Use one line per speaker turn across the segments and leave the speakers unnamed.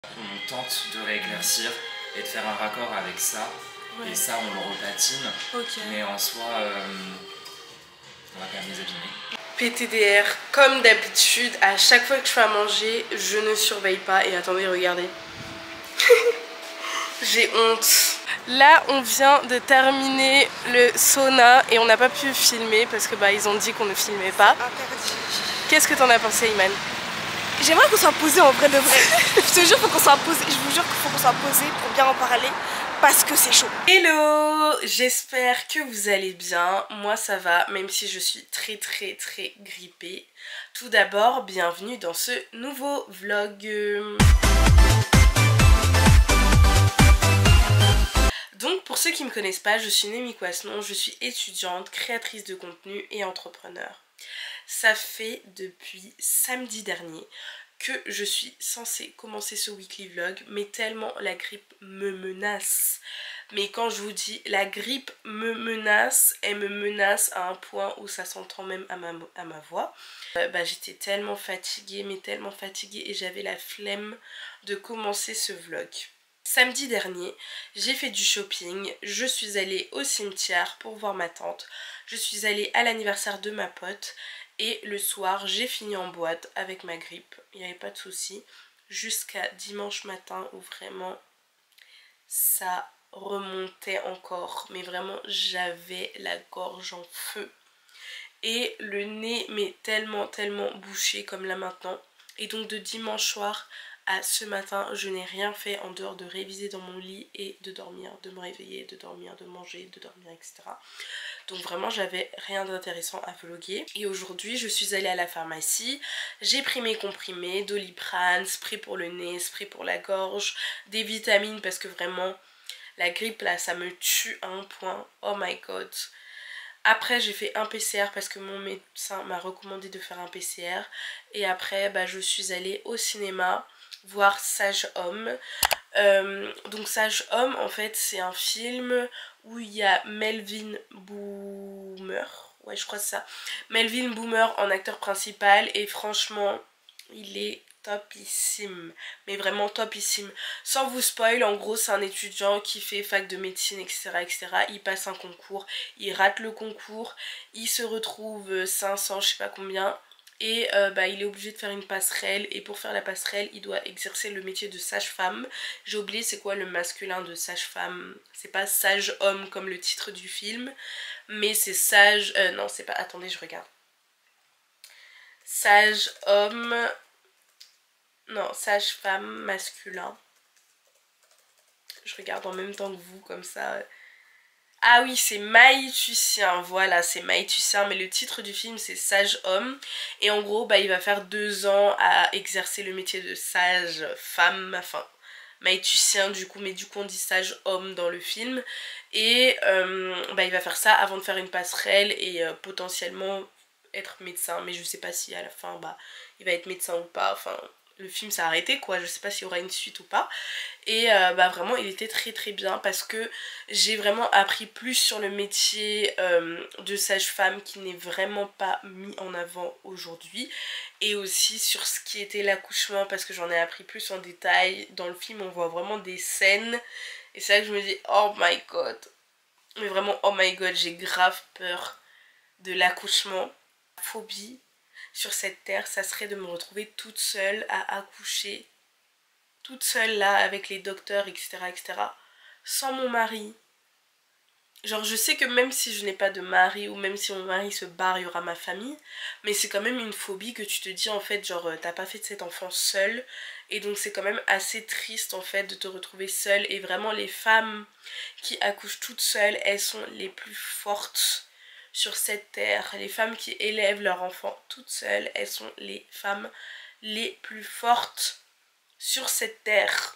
On tente de rééclaircir et de faire un raccord avec ça. Ouais. Et ça, on le repatine. Okay. Mais en soi, on va quand même les abîmer.
PTDR, comme d'habitude, à chaque fois que je fais à manger, je ne surveille pas. Et attendez, regardez. J'ai honte. Là, on vient de terminer le sauna et on n'a pas pu filmer parce que ils ont dit qu'on ne filmait pas. Qu'est-ce que t'en as pensé, Iman?
J'aimerais qu'on soit posé en vrai de vrai. Je te jure, faut qu'on soit posé. Je vous jure qu'il faut qu'on soit posé pour bien en parler parce que c'est chaud.
Hello, j'espère que vous allez bien. Moi ça va, même si je suis très grippée. Tout d'abord, bienvenue dans ce nouveau vlog. Donc pour ceux qui ne me connaissent pas, je suis Némi Coisnon, je suis étudiante, créatrice de contenu et entrepreneur. Ça fait depuis samedi dernier que je suis censée commencer ce weekly vlog, mais tellement la grippe me menace. Mais quand je vous dis la grippe me menace, elle me menace à un point où ça s'entend même à ma voix. J'étais tellement fatiguée, mais tellement fatiguée, et j'avais la flemme de commencer ce vlog. Samedi dernier, j'ai fait du shopping, je suis allée au cimetière pour voir ma tante, je suis allée à l'anniversaire de ma pote et le soir j'ai fini en boîte avec ma grippe, il n'y avait pas de souci, jusqu'à dimanche matin où vraiment ça remontait encore, mais vraiment j'avais la gorge en feu et le nez mais tellement bouché comme là maintenant. Et donc de dimanche soir à ce matin, je n'ai rien fait en dehors de réviser dans mon lit et de dormir, de me réveiller, de dormir, de manger, de dormir, etc. Donc vraiment j'avais rien d'intéressant à vlogger. Et aujourd'hui je suis allée à la pharmacie, j'ai pris mes comprimés, Doliprane, spray pour le nez, spray pour la gorge, des vitamines parce que vraiment la grippe là ça me tue à un point, oh my god. Après j'ai fait un PCR parce que mon médecin m'a recommandé de faire un PCR. Et après je suis allée au cinéma voir Sage Homme. Donc Sage Homme en fait c'est un film où il y a Melvin Boomer. Ouais je crois que c'est ça. Melvin Boomer en acteur principal et franchement il est topissime, mais vraiment topissime. Sans vous spoil, en gros c'est un étudiant qui fait fac de médecine, etc. Il passe un concours, il rate le concours, il se retrouve 500 je sais pas combien, et il est obligé de faire une passerelle, et pour faire la passerelle il doit exercer le métier de sage-femme. J'ai oublié c'est quoi le masculin de sage-femme, c'est pas sage-homme comme le titre du film, mais c'est sage, non c'est pas, attendez je regarde. Sage-homme, non, sage-femme masculin. Je regarde en même temps que vous, comme ça. Ah oui, c'est Maïtucien, voilà, c'est Maïtucien, mais le titre du film c'est Sage-homme. Et en gros, il va faire 2 ans à exercer le métier de sage-femme, enfin, Maïtucien du coup, mais du coup on dit Sage-homme dans le film. Et il va faire ça avant de faire une passerelle et potentiellement être médecin, mais je sais pas si à la fin, il va être médecin ou pas, enfin... Le film s'est arrêté quoi, je sais pas s'il y aura une suite ou pas. Et vraiment il était très bien parce que j'ai vraiment appris plus sur le métier de sage-femme qui n'est vraiment pas mis en avant aujourd'hui. Et aussi sur ce qui était l'accouchement parce que j'en ai appris plus en détail. Dans le film on voit vraiment des scènes et c'est là que je me dis oh my god. Mais vraiment oh my god, j'ai grave peur de l'accouchement. Phobie sur cette terre, ça serait de me retrouver toute seule à accoucher, toute seule là avec les docteurs, etc. sans mon mari. Genre je sais que même si je n'ai pas de mari ou même si mon mari se barre, il y aura ma famille, mais c'est quand même une phobie que tu te dis en fait genre t'as pas fait de cet enfant seule, et donc c'est quand même assez triste en fait de te retrouver seule. Et vraiment les femmes qui accouchent toutes seules, elles sont les plus fortes sur cette terre. Les femmes qui élèvent leurs enfants toutes seules, elles sont les femmes les plus fortes sur cette terre.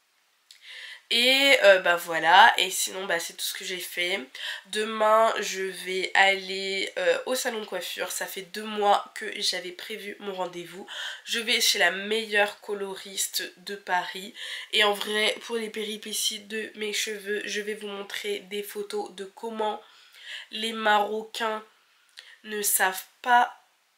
Et voilà, et sinon c'est tout ce que j'ai fait. Demain je vais aller au salon de coiffure, ça fait 2 mois que j'avais prévu mon rendez-vous. Je vais chez la meilleure coloriste de Paris. Et en vrai pour les péripéties de mes cheveux, je vais vous montrer des photos de comment les Marocains ne savent pas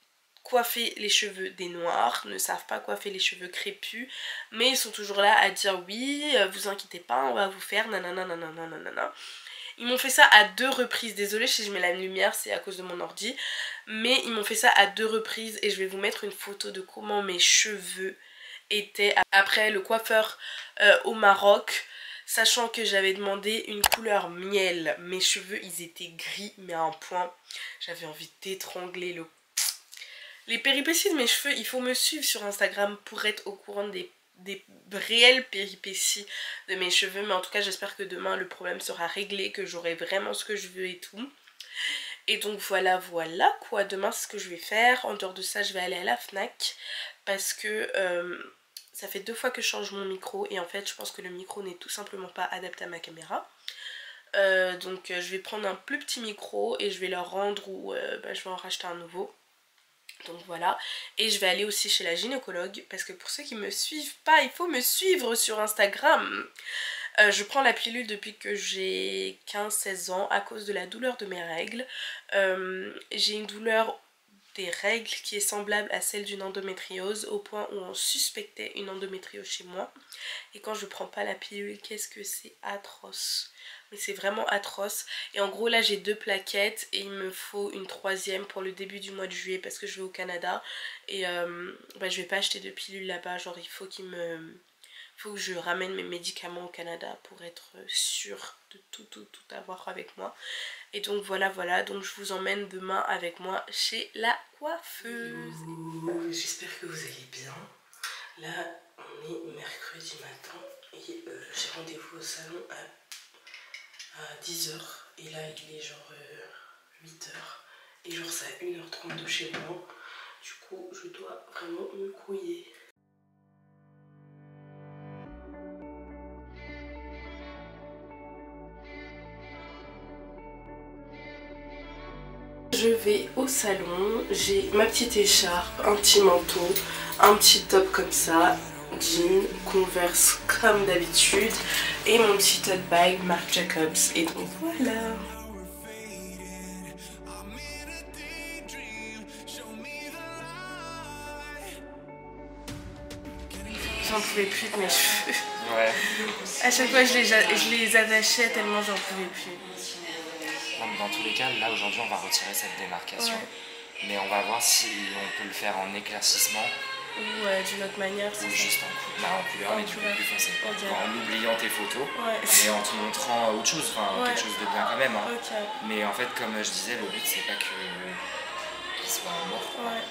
coiffer les cheveux des noirs, ne savent pas coiffer les cheveux crépus, mais ils sont toujours là à dire oui, vous inquiétez pas, on va vous faire nanana nanana nanana. Ils m'ont fait ça à 2 reprises, désolée si je mets la lumière, c'est à cause de mon ordi, mais ils m'ont fait ça à 2 reprises et je vais vous mettre une photo de comment mes cheveux étaient après le coiffeur au Maroc, sachant que j'avais demandé une couleur miel. Mes cheveux ils étaient gris mais à un point, j'avais envie d'étrangler le... Les péripéties de mes cheveux, il faut me suivre sur Instagram pour être au courant des réelles péripéties de mes cheveux, mais en tout cas j'espère que demain le problème sera réglé, que j'aurai vraiment ce que je veux et tout. Et donc voilà quoi, demain c'est ce que je vais faire. En dehors de ça je vais aller à la Fnac parce que ça fait 2 fois que je change mon micro et en fait je pense que le micro n'est tout simplement pas adapté à ma caméra. Donc je vais prendre un plus petit micro et je vais leur rendre ou je vais en racheter un nouveau. Donc voilà, et je vais aller aussi chez la gynécologue parce que pour ceux qui me suivent pas, il faut me suivre sur Instagram. Je prends la pilule depuis que j'ai 15-16 ans à cause de la douleur de mes règles. J'ai une douleur des règles qui est semblable à celle d'une endométriose au point où on suspectait une endométriose chez moi. Et quand je prends pas la pilule, qu'est-ce que c'est atroce. Mais c'est vraiment atroce. Et en gros là j'ai 2 plaquettes et il me faut une 3e pour le début du mois de juillet parce que je vais au Canada. Et je vais pas acheter de pilule là-bas, genre il faut que je ramène mes médicaments au Canada pour être sûre de tout avoir avec moi. Et donc voilà, donc je vous emmène demain avec moi chez la coiffeuse. J'espère que vous allez bien. Là on est mercredi matin et j'ai rendez-vous au salon à 10 h. Et là il est genre 8 h. Et genre c'est à 1 h 30 de chez moi. Du coup je dois vraiment me couiller. Je vais au salon, j'ai ma petite écharpe, un petit manteau, un petit top comme ça, jean, Converse comme d'habitude et mon petit tote bag Marc Jacobs. Et donc voilà. J'en pouvais plus de mes cheveux.
Ouais.
À chaque fois je les attachais tellement j'en pouvais plus.
Dans tous les cas, là aujourd'hui on va retirer cette démarcation. Ouais. Mais on va voir si on peut le faire en éclaircissement.
Ou d'une autre manière.
Ou juste en couleur, mais du coup plus foncé. Okay. En oubliant tes photos, et en te montrant autre chose, enfin quelque chose de bien quand même. Hein. Okay. Mais en fait, comme je disais, le but c'est pas qu'il soit mort. Ouais.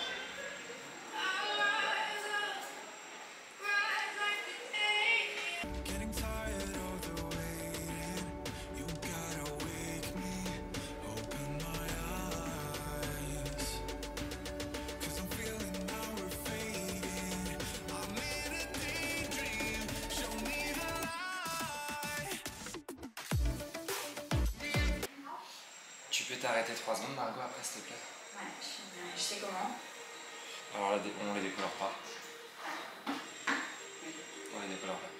Tu peux t'arrêter 3 secondes, Margot, après, s'il te plaît?
Ouais, je sais comment.
Alors là, on les décolore pas. On les décolore pas.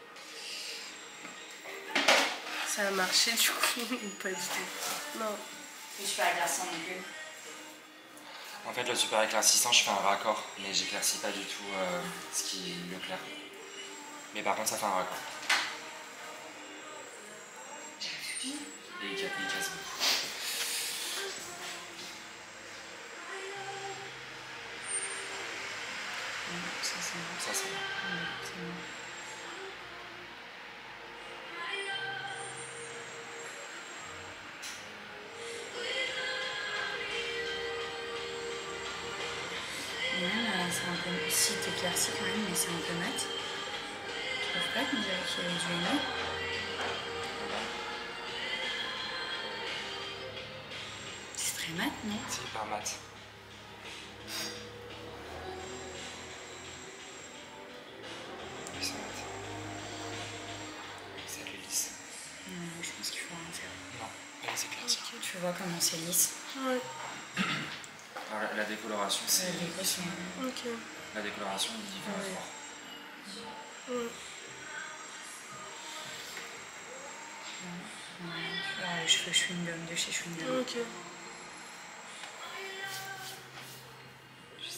Ça a marché du coup ou pas du tout? Non.
Le super éclaircissant non plus.
En fait, le super éclaircissant, je fais un raccord, mais j'éclaircis pas du tout ce qui est le clair. Mais par contre, ça fait un raccord. Et il casse beaucoup.
Ça c'est bon.
Ça c'est bon.
C'est bon. Ouais, c'est un peu... Si t'éclaircis quand même, mais c'est un peu mat. Tu trouves pas qu'on dirait qu'il y a du aimé? C'est très mat, non?
C'est hyper mat.
Je pense qu'il faut rien faire.
Non, pas les éclaircir.
Okay. Tu vois comment c'est lisse.
Ouais.
Alors, la décoloration, c'est...
Ok.
La décoloration, il va fort.
Ouais.
Ouais, chewing-gum de chez chewing-gum.
Ok.
Je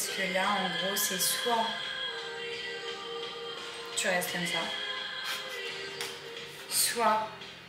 Parce que là, en gros, c'est soit tu restes comme ça, soit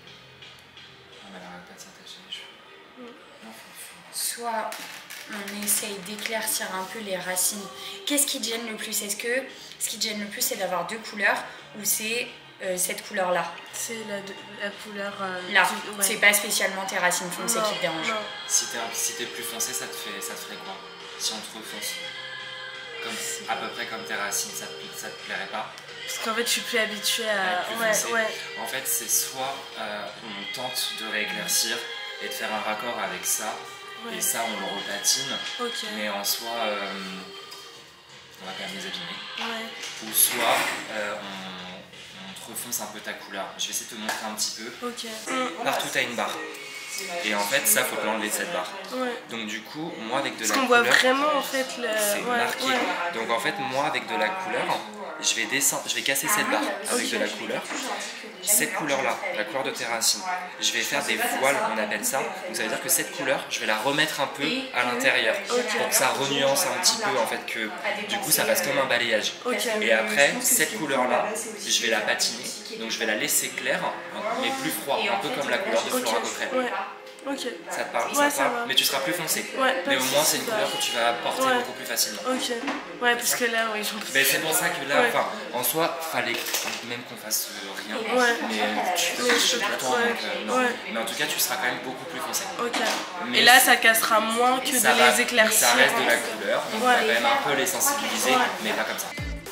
soit on essaye d'éclaircir un peu les racines. Qu'est-ce qui te gêne le plus? Est-ce que ce qui te gêne le plus, c'est d'avoir deux couleurs ou c'est cette couleur-là?
C'est la couleur...
là, ouais. C'est pas spécialement tes racines foncées qui te dérangent.
Si t'es plus foncé, ça te ferait quoi? Si on te refonce à peu près comme tes racines, ça te plairait pas?
Parce qu'en fait, je suis plus habituée à...
En fait, c'est soit on tente de rééclaircir et de faire un raccord avec ça, et ça, on le repatine, mais en soi, on va quand même les abîmer. Ou soit on te refonce un peu ta couleur. Je vais essayer de te montrer un petit peu. Partout, tu as une barre. Et en fait, ça, faut l'enlever cette barre. Donc du coup, moi avec de la couleur...
Parce qu'on voit vraiment en fait le...
C'est marqué. Donc en fait, moi avec de la couleur, je vais descendre, je vais casser cette barre avec de la couleur. Cette couleur-là, la couleur de tes racines, je vais faire des voiles, on appelle ça. Donc ça veut dire que cette couleur, je vais la remettre un peu à l'intérieur pour que ça renuance un petit peu en fait, que du coup ça fasse comme un balayage. Et après, cette couleur-là, je vais la patiner. Donc je vais la laisser claire, mais plus froid, un peu comme la couleur de Flora Cochrane. Ça te parle, ça parle, mais tu seras plus foncé. Mais au moins c'est une couleur que tu vas porter beaucoup plus facilement.
Parce que là, oui, j'en peux.
C'est pour ça que là, en soi, fallait même qu'on fasse rien. Mais tu peux toucher tout le temps, donc non. Mais en tout cas, tu seras quand même beaucoup plus foncé.
Et là, ça cassera moins que de les éclaircir.
Ça reste de la couleur, donc on va quand même un peu les sensibiliser, mais pas comme ça.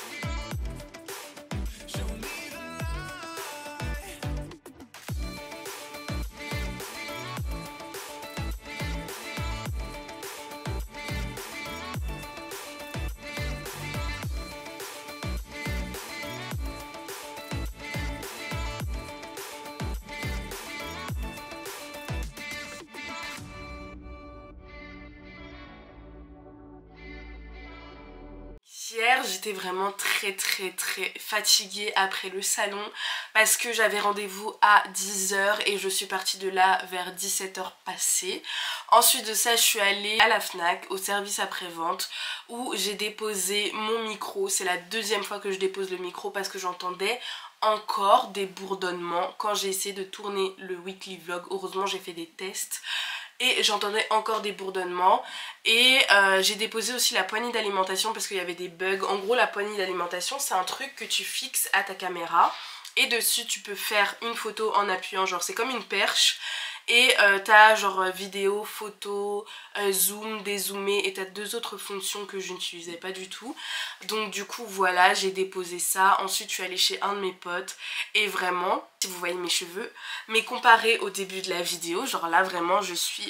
Hier, j'étais vraiment très fatiguée après le salon parce que j'avais rendez-vous à 10 h et je suis partie de là vers 17 h passées. Ensuite de ça, je suis allée à la Fnac, au service après-vente, où j'ai déposé mon micro. C'est la deuxième fois que je dépose le micro parce que j'entendais encore des bourdonnements quand j'ai essayé de tourner le weekly vlog. Heureusement, j'ai fait des tests. Et j'entendais encore des bourdonnements. Et j'ai déposé aussi la poignée d'alimentation parce qu'il y avait des bugs. En gros, la poignée d'alimentation, c'est un truc que tu fixes à ta caméra. Et dessus, tu peux faire une photo en appuyant, genre c'est comme une perche. Et t'as genre vidéo, photo, zoom, dézoomer, et t'as deux autres fonctions que je n'utilisais pas du tout. Donc du coup voilà, j'ai déposé ça. Ensuite je suis allée chez un de mes potes et vraiment, si vous voyez mes cheveux, mais comparé au début de la vidéo, genre là vraiment je suis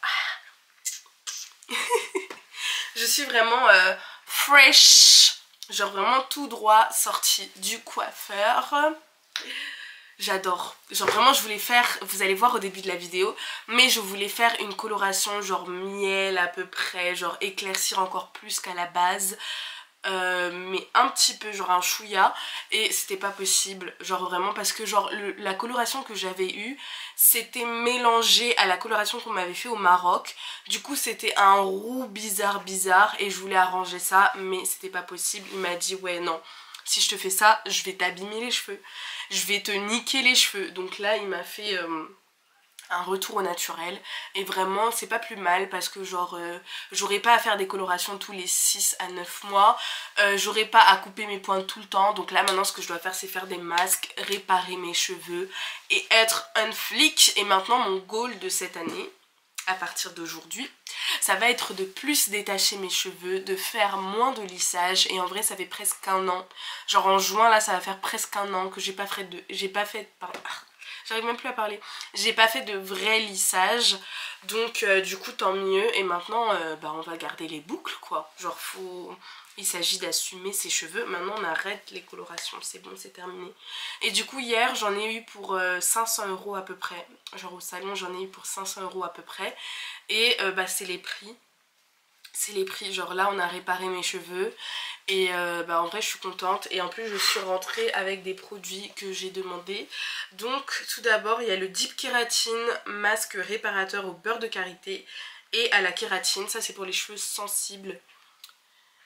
je suis vraiment fresh, genre vraiment tout droit sorti du coiffeur. J'adore, genre vraiment je voulais faire, vous allez voir au début de la vidéo, mais je voulais faire une coloration genre miel à peu près, genre éclaircir encore plus qu'à la base, mais un petit peu genre un chouïa, et c'était pas possible, genre vraiment parce que genre la coloration que j'avais eue c'était mélangé à la coloration qu'on m'avait fait au Maroc, du coup c'était un roux bizarre et je voulais arranger ça mais c'était pas possible. Il m'a dit ouais non, si je te fais ça, je vais t'abîmer les cheveux, je vais te niquer les cheveux. Donc là, il m'a fait un retour au naturel. Et vraiment, c'est pas plus mal parce que genre, j'aurais pas à faire des colorations tous les 6 à 9 mois. J'aurais pas à couper mes pointes tout le temps. Donc là, maintenant, ce que je dois faire, c'est faire des masques, réparer mes cheveux et être un flic. Et maintenant, mon goal de cette année, à partir d'aujourd'hui, ça va être de plus détacher mes cheveux, de faire moins de lissage. Et en vrai ça fait presque un an, genre en juin là ça va faire presque un an que j'ai pas fait j'arrive même plus à parler, j'ai pas fait de vrai lissage. Donc du coup tant mieux. Et maintenant on va garder les boucles quoi, genre il s'agit d'assumer ses cheveux. Maintenant on arrête les colorations, c'est bon, c'est terminé. Et du coup hier j'en ai eu pour 500 € à peu près. Genre au salon j'en ai eu pour 500 € à peu près. Et c'est les prix. C'est les prix, genre là on a réparé mes cheveux. Et en vrai je suis contente. Et en plus je suis rentrée avec des produits que j'ai demandé. Donc tout d'abord il y a le Deep Kératine masque réparateur au beurre de karité et à la kératine. Ça c'est pour les cheveux sensibles.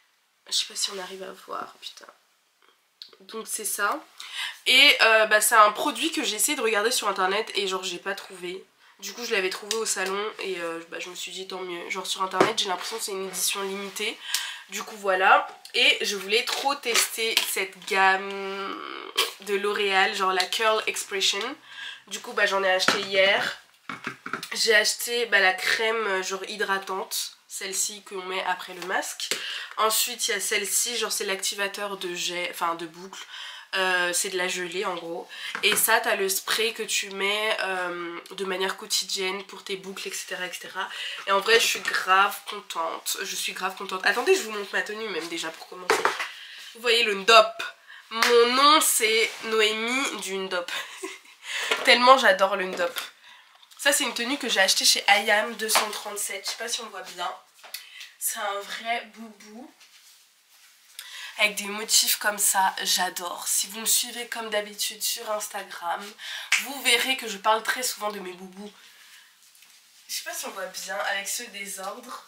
Je sais pas si on arrive à voir, putain. Donc c'est ça. Et c'est un produit que j'ai essayé de regarder sur internet et genre j'ai pas trouvé. Du coup je l'avais trouvé au salon et je me suis dit tant mieux. Genre sur internet j'ai l'impression que c'est une édition limitée. Du coup voilà. Et je voulais trop tester cette gamme de L'Oréal, genre la Curl Expression. Du coup j'en ai acheté hier. J'ai acheté la crème genre hydratante. Celle-ci qu'on met après le masque. Ensuite il y a celle-ci, genre c'est l'activateur de jet, enfin de boucle. C'est de la gelée en gros. Et ça t'as le spray que tu mets de manière quotidienne pour tes boucles, etc., etc. Et en vrai je suis grave contente. Attendez, je vous montre ma tenue même déjà pour commencer. Vous voyez le Ndop. Mon nom c'est Noémie du Ndop. Tellement j'adore le Ndop. Ça c'est une tenue que j'ai achetée chez IAM 237. Je sais pas si on le voit bien. C'est un vrai boubou. Avec des motifs comme ça, j'adore. Si vous me suivez comme d'habitude sur Instagram, vous verrez que je parle très souvent de mes boubous. Je sais pas si on voit bien avec ce désordre.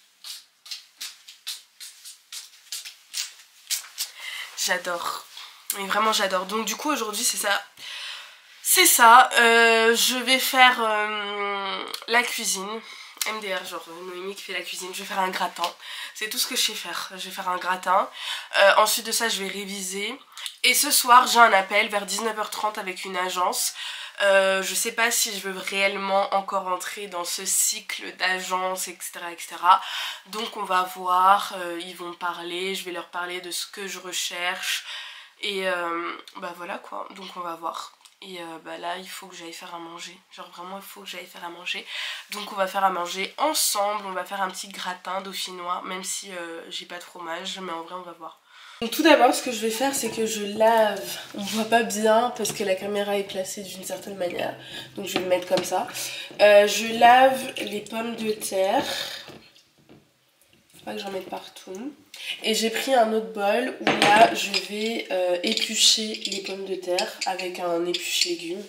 J'adore. Mais vraiment j'adore. Donc du coup aujourd'hui c'est ça. C'est ça. Je vais faire la cuisine. MDR, genre Noémie qui fait la cuisine. Je vais faire un gratin. C'est tout ce que je sais faire. Je vais faire un gratin. Ensuite de ça, je vais réviser. Et ce soir, j'ai un appel vers 19h30 avec une agence. Je sais pas si je veux réellement encore entrer dans ce cycle d'agence, etc., etc. Donc on va voir. Ils vont parler. Je vais leur parler de ce que je recherche. Et voilà quoi. Donc on va voir. Et là il faut que j'aille faire à manger. Genre vraiment il faut que j'aille faire à manger. Donc on va faire à manger ensemble. On va faire un petit gratin dauphinois. Même si j'ai pas de fromage. Mais en vrai on va voir. Donc tout d'abord ce que je vais faire c'est que je lave. On voit pas bien parce que la caméra est placée d'une certaine manière. Donc je vais le mettre comme ça. Je lave les pommes de terre. Faut pas que j'en mette partout. Et j'ai pris un autre bol où là je vais éplucher les pommes de terre avec un épluche légumes.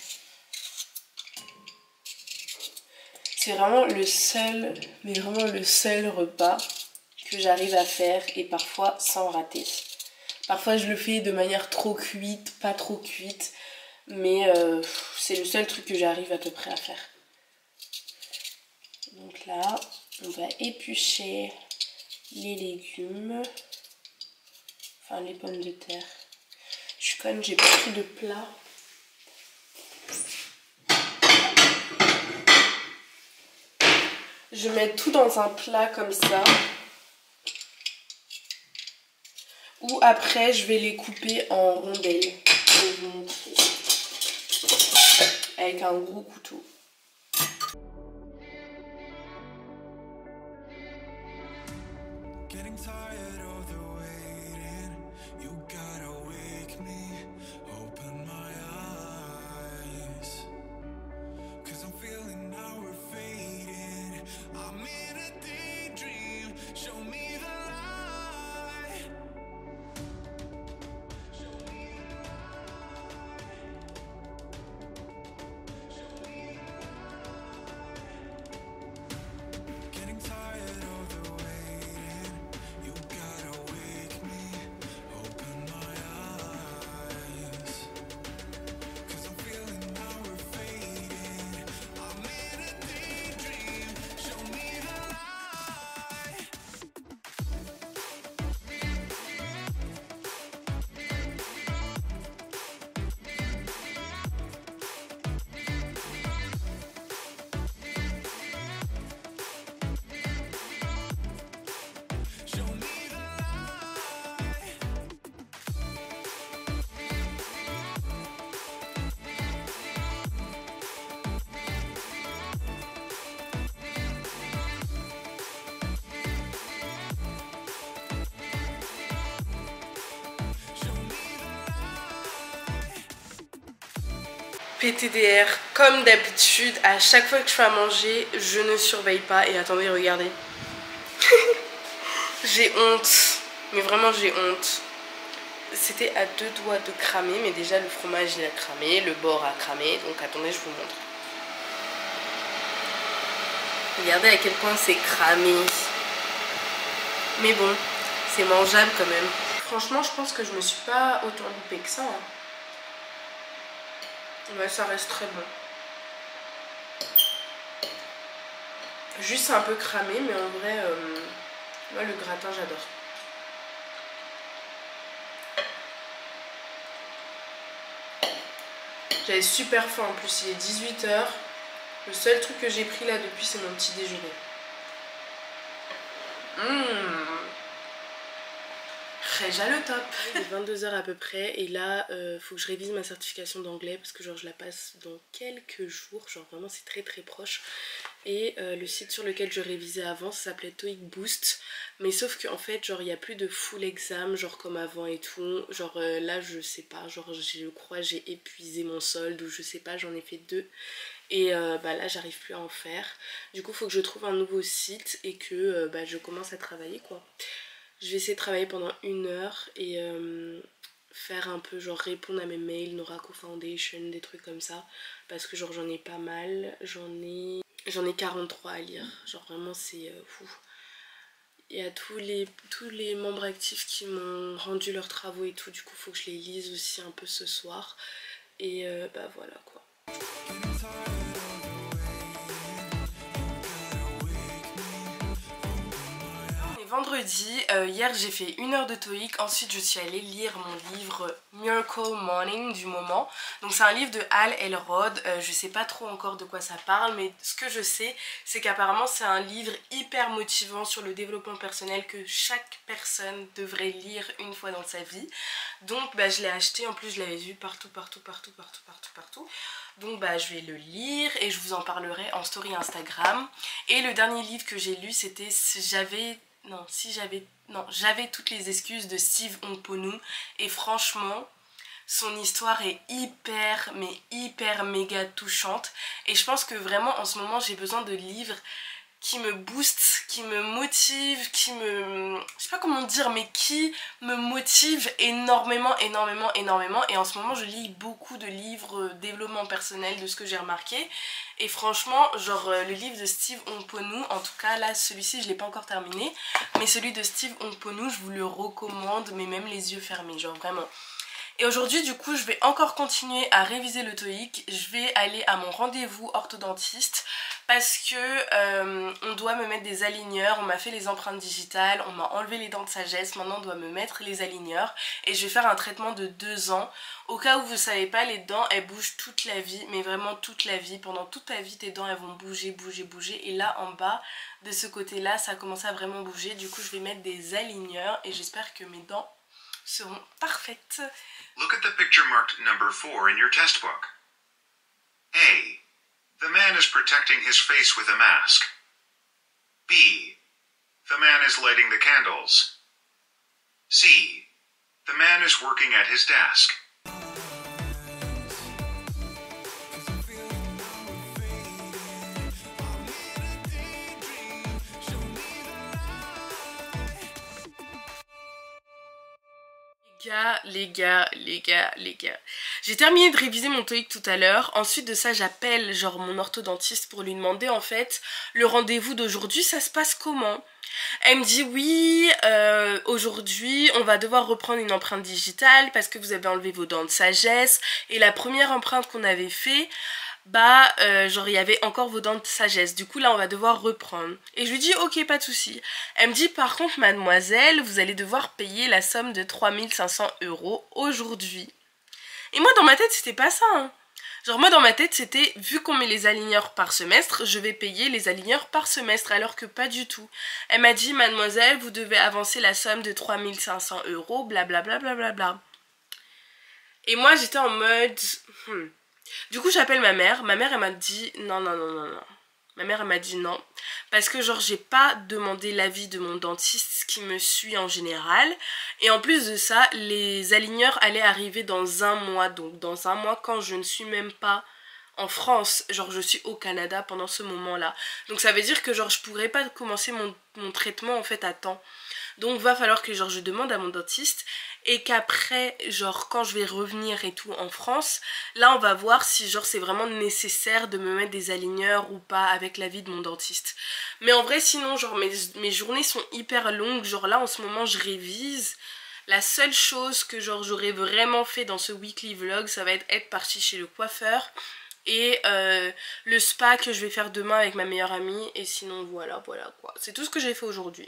C'est vraiment le seul, mais vraiment le seul repas que j'arrive à faire et parfois sans rater. Parfois je le fais de manière trop cuite, pas trop cuite, mais c'est le seul truc que j'arrive à peu près à faire. Donc là, on va éplucher les légumes, enfin les pommes de terre. Je suis conne, j'ai pas pris de plat. Je mets tout dans un plat comme ça. Ou après je vais les couper en rondelles. Je vais vous montrer. Avec un gros couteau. PTDR, comme d'habitude, à chaque fois que je fais à manger, je ne surveille pas. Et attendez, regardez. J'ai honte, mais vraiment j'ai honte. C'était à 2 doigts de cramer, mais déjà le fromage il a cramé, le bord a cramé, donc attendez, je vous montre. Regardez à quel point c'est cramé. Mais bon, C'est mangeable quand même. Franchement, je pense que je me suis pas autant loupée que ça. Hein. Ouais, ça reste très bon. Juste un peu cramé, mais en vrai, moi le gratin j'adore. J'avais super faim en plus, il est 18 h. Le seul truc que j'ai pris là depuis, c'est mon petit déjeuner. Déjà le top. Il est 22 h à peu près et là faut que je révise ma certification d'anglais parce que genre je la passe dans quelques jours, genre vraiment c'est très très proche. Et le site sur lequel je révisais avant ça s'appelait TOEIC Boost, mais sauf qu'en fait genre il n'y a plus de full exam genre comme avant et tout, genre là je sais pas, genre je crois j'ai épuisé mon solde ou je sais pas, j'en ai fait 2 et bah là j'arrive plus à en faire. Du coup faut que je trouve un nouveau site et que bah, je commence à travailler quoi. Je vais essayer de travailler pendant 1 heure et faire un peu genre répondre à mes mails, Norako Foundation, des trucs comme ça. Parce que genre j'en ai pas mal, j'en ai 43 à lire. Genre vraiment c'est fou. Il y a tous les membres actifs qui m'ont rendu leurs travaux et tout. Du coup faut que je les lise aussi un peu ce soir. Et bah voilà quoi. Vendredi, hier j'ai fait 1 heure de TOEIC, ensuite je suis allée lire mon livre Miracle Morning du moment. Donc c'est un livre de Hal Elrod, je sais pas trop encore de quoi ça parle, mais ce que je sais c'est qu'apparemment c'est un livre hyper motivant sur le développement personnel que chaque personne devrait lire une fois dans sa vie. Donc bah, je l'ai acheté, en plus je l'avais vu partout. Donc bah je vais le lire et je vous en parlerai en story Instagram. Et le dernier livre que j'ai lu c'était J'avais toutes les excuses de Steve Omponu et franchement son histoire est hyper méga touchante et je pense que vraiment en ce moment j'ai besoin de livres qui me boostent, qui me motivent, je sais pas comment dire, mais qui me motivent énormément et en ce moment je lis beaucoup de livres développement personnel de ce que j'ai remarqué et franchement genre le livre de Steve Omponu, en tout cas là celui-ci je l'ai pas encore terminé, mais celui de Steve Omponu je vous le recommande mais même les yeux fermés, genre vraiment. Et aujourd'hui du coup je vais encore continuer à réviser le TOEIC, je vais aller à mon rendez-vous orthodontiste parce que on doit me mettre des aligneurs, on m'a fait les empreintes digitales, on m'a enlevé les dents de sagesse, maintenant on doit me mettre les aligneurs et je vais faire un traitement de 2 ans. Au cas où vous savez pas, les dents elles bougent toute la vie, mais vraiment toute la vie, pendant toute ta vie tes dents elles vont bouger et là en bas de ce côté là ça a commencé à vraiment bouger, du coup je vais mettre des aligneurs et j'espère que mes dents seront parfaites.
Look at the picture marked number 4 in your test book. A. The man is protecting his face with a mask. B. The man is lighting the candles. C. The man is working at his desk.
Les gars, j'ai terminé de réviser mon TOEIC tout à l'heure. Ensuite de ça j'appelle genre mon orthodontiste pour lui demander en fait le rendez-vous d'aujourd'hui ça se passe comment. Elle me dit oui aujourd'hui on va devoir reprendre une empreinte digitale parce que vous avez enlevé vos dents de sagesse et la première empreinte qu'on avait fait bah genre il y avait encore vos dents de sagesse, du coup là on va devoir reprendre. Et je lui dis ok pas de souci. Elle me dit par contre mademoiselle vous allez devoir payer la somme de 3500 € aujourd'hui. Et moi dans ma tête c'était pas ça hein. Genre moi dans ma tête c'était vu qu'on met les aligneurs par semestre je vais payer les aligneurs par semestre, alors que pas du tout. Elle m'a dit mademoiselle vous devez avancer la somme de 3500 € blablabla blablabla. Et moi j'étais en mode Du coup j'appelle ma mère elle m'a dit non. Ma mère elle m'a dit non parce que genre j'ai pas demandé l'avis de mon dentiste qui me suit en général et en plus de ça les aligneurs allaient arriver dans 1 mois, donc dans 1 mois quand je ne suis même pas en France, genre je suis au Canada pendant ce moment là, donc ça veut dire que genre je pourrais pas commencer mon traitement en fait à temps. Donc va falloir que genre je demande à mon dentiste et qu'après genre quand je vais revenir et tout en France, là on va voir si genre c'est vraiment nécessaire de me mettre des aligneurs ou pas avec l'avis de mon dentiste. Mais en vrai sinon genre mes journées sont hyper longues, genre là en ce moment je révise. La seule chose que genre j'aurais vraiment fait dans ce weekly vlog, ça va être partie chez le coiffeur et le spa que je vais faire demain avec ma meilleure amie. Et sinon voilà quoi, c'est tout ce que j'ai fait aujourd'hui.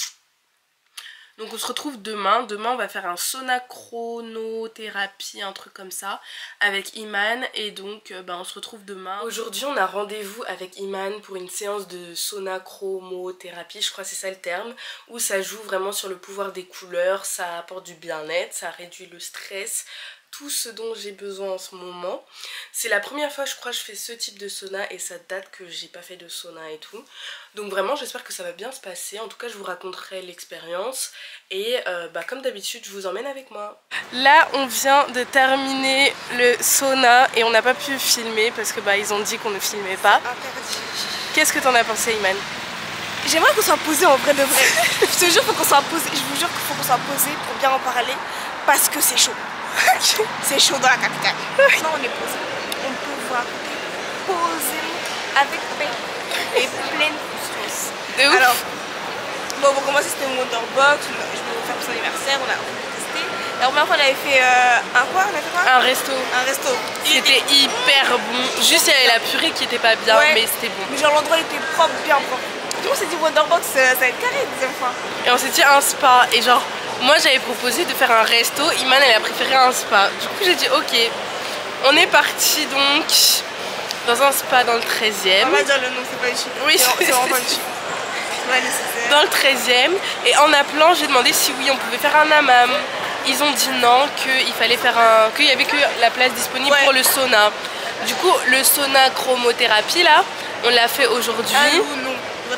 Donc on se retrouve demain. Demain on va faire un sauna chronothérapie, un truc comme ça, avec Iman. Et donc on se retrouve demain. Aujourd'hui on a rendez-vous avec Iman pour une séance de sauna chromothérapie, je crois que c'est ça le terme, où ça joue vraiment sur le pouvoir des couleurs, ça apporte du bien-être, ça réduit le stress, tout ce dont j'ai besoin en ce moment. C'est la première fois je crois que je fais ce type de sauna et ça date que j'ai pas fait de sauna et tout. Donc vraiment j'espère que ça va bien se passer. En tout cas je vous raconterai l'expérience et comme d'habitude je vous emmène avec moi. Là on vient de terminer le sauna et on n'a pas pu filmer parce que ils ont dit qu'on ne filmait pas. Qu'est-ce que t'en as pensé Iman?
J'aimerais qu'on soit posé en vrai de vrai. Je te jure faut qu'on soit posé, je vous jure qu'il faut qu'on soit posé pour bien en parler parce que c'est chaud. C'est chaud dans la capitale. Non on est posé. On peut voir posément avec paix et pleine conscience.
De ouf.
Alors, bon pour commencer c'était mon Wonderbox, je voulais faire pour son anniversaire, on a testé. La première fois on avait fait
un resto.
Un resto.
C'était hyper bon. Juste il y avait la purée qui était pas bien mais c'était bon.
Mais genre l'endroit était propre, bien propre. Du coup on s'est dit Wonderbox ça va être carré la deuxième fois.
Et on s'est dit un spa et genre moi j'avais proposé de faire un resto, Iman elle a préféré un spa. Du coup j'ai dit ok. On est parti donc dans un spa dans le 13e.
On va dire le nom, c'est pas une chic.
Oui,
c'est vraiment pas une chic.
Dans le 13e. Et en appelant j'ai demandé si oui on pouvait faire un hammam. Ils ont dit non, qu'il fallait faire qu'il y avait que la place disponible pour le sauna. Du coup le sauna chromothérapie là, on l'a fait aujourd'hui.
Un loup, non.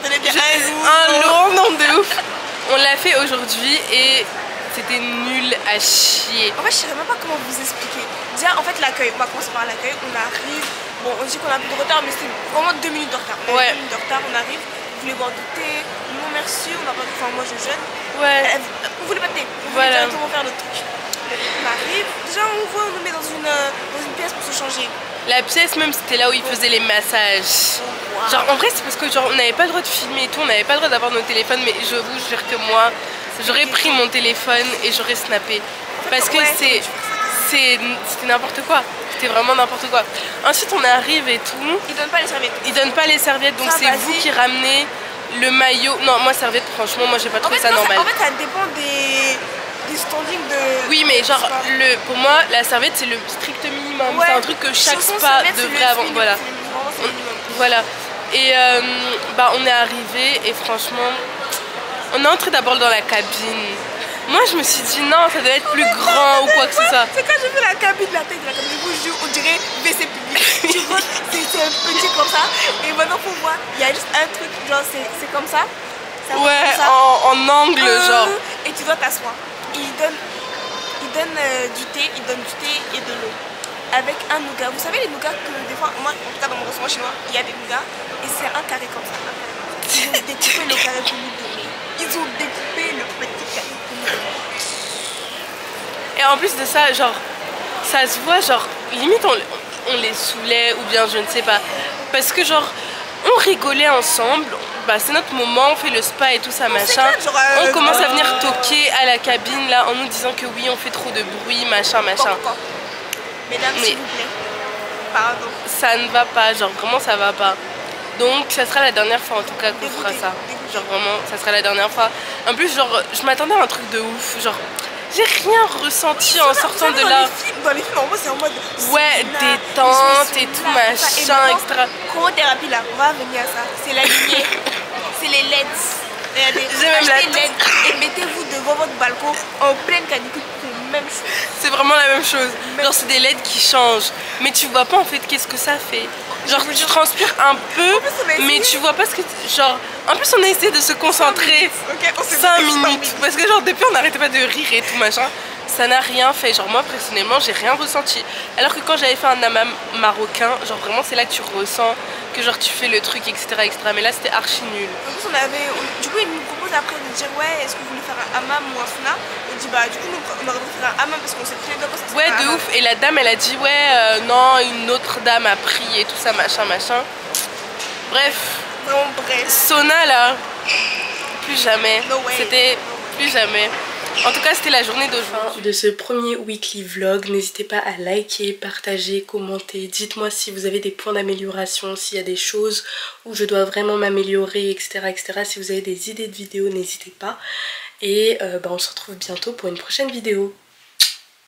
Un loup, non de ouf. On l'a fait aujourd'hui et c'était nul à chier.
En fait je sais même pas comment vous expliquer. Déjà en fait l'accueil, on va commencer par l'accueil, on arrive, bon on dit qu'on a un peu de retard mais c'est vraiment 2 minutes de retard. 2 minutes de retard, on arrive, vous voulez boire du thé, non merci, on n'a pas, enfin moi je jeûne. On voulait pas de thé, on voulait directement faire notre truc. On arrive, déjà on nous met dans une pièce pour se changer.
La pièce même c'était là où ils faisaient les massages. Genre en vrai c'est parce que genre on n'avait pas le droit de filmer et tout, on n'avait pas le droit d'avoir nos téléphones, mais je vous jure que moi j'aurais pris mon téléphone et j'aurais snappé. Parce que c'était n'importe quoi. C'était vraiment n'importe quoi. Ensuite on arrive et tout.
Ils donnent pas les serviettes.
Ils donnent pas les serviettes donc c'est vous qui ramenez le maillot. Non moi serviette franchement moi j'ai pas trouvé ça normal.
En fait ça dépend des standings de...
Oui mais genre pour moi la serviette c'est le strict minimum. C'est un truc que chaque spa devrait avoir. Voilà. Et on est arrivé et franchement on est entré d'abord dans la cabine. Moi je me suis dit non ça doit être plus grand ou quoi que ce soit.
C'est quand j'ai vu la cabine, la taille de la cabine, je vous jure on dirait WC public. Tu vois c'est un petit comme ça et maintenant pour moi il y a juste un truc genre c'est comme ça.
En angle genre.
Et tu dois t'asseoir. Ils donnent du thé et de l'eau. Avec un nougat. Vous savez les nougats que des fois, moi en tout cas dans mon restaurant chinois, il y a des nougats et c'est un carré comme ça. Ils ont découpé le carré pour nous donner. Ils ont découpé le petit carré pour nous donner.
Et en plus de ça, genre, ça se voit, genre, limite on les saoulait ou bien je ne sais pas. Parce que genre, on rigolait ensemble. C'est notre moment, on fait le spa et tout ça machin. On commence à venir toquer à la cabine là en nous disant que oui on fait trop de bruit machin.
Mesdames s'il vous plaît, pardon.
Ça ne va pas, genre vraiment ça va pas. Donc ça sera la dernière fois en tout cas qu'on fera ça. Genre vraiment ça sera la dernière fois. En plus genre je m'attendais à un truc de ouf. Genre j'ai rien ressenti en sortant de là.
Dans les films en vrai c'est en mode...
détente et tout machin etc.
Chromothérapie là, on va venir à ça. C'est la lumière, c'est les LED. Regardez, achetez LED et mettez-vous devant votre balcon en pleine canicule. Même chose.
C'est vraiment la même chose. Genre c'est des LED qui changent. Mais tu vois pas en fait qu'est-ce que ça fait. Genre tu transpires un peu mais tu vois pas ce que... Genre en plus on a essayé de se concentrer 5 minutes. Parce que genre depuis on n'arrêtait pas de rire et tout machin. Ça n'a rien fait. Genre moi personnellement j'ai rien ressenti. Alors que quand j'avais fait un hammam marocain, genre vraiment c'est là que tu ressens que genre tu fais le truc etc. Mais là c'était archi nul.
En plus du coup ils nous proposent juste après de dire ouais, est-ce que vous voulez faire un hammam ou un sauna? On dit bah du coup on aurait préféré un hammam parce qu'on sait très bien quoi ça se
Ouais, de ouf. Et la dame elle a dit ouais, non, une autre dame a pris et tout ça, machin, machin. Bref.
Vraiment bref.
Sauna là, plus jamais.
No way.
C'était plus jamais. En tout cas, c'était la journée d'aujourd'hui de ce premier weekly vlog. N'hésitez pas à liker, partager, commenter. Dites-moi si vous avez des points d'amélioration, s'il y a des choses où je dois vraiment m'améliorer, etc., etc. Si vous avez des idées de vidéos, n'hésitez pas. Et on se retrouve bientôt pour une prochaine vidéo.